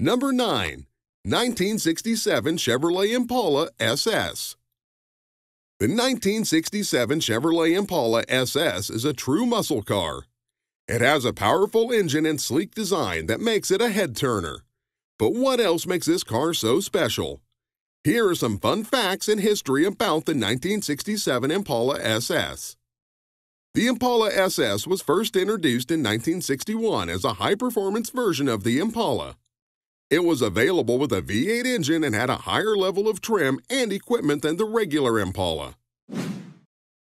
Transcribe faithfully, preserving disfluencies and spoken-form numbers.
Number nine. nineteen sixty-seven Chevrolet Impala S S. The nineteen sixty-seven Chevrolet Impala S S is a true muscle car. It has a powerful engine and sleek design that makes it a head-turner. But what else makes this car so special? Here are some fun facts and history about the nineteen sixty-seven Impala S S. The Impala S S was first introduced in nineteen sixty-one as a high-performance version of the Impala. It was available with a V eight engine and had a higher level of trim and equipment than the regular Impala.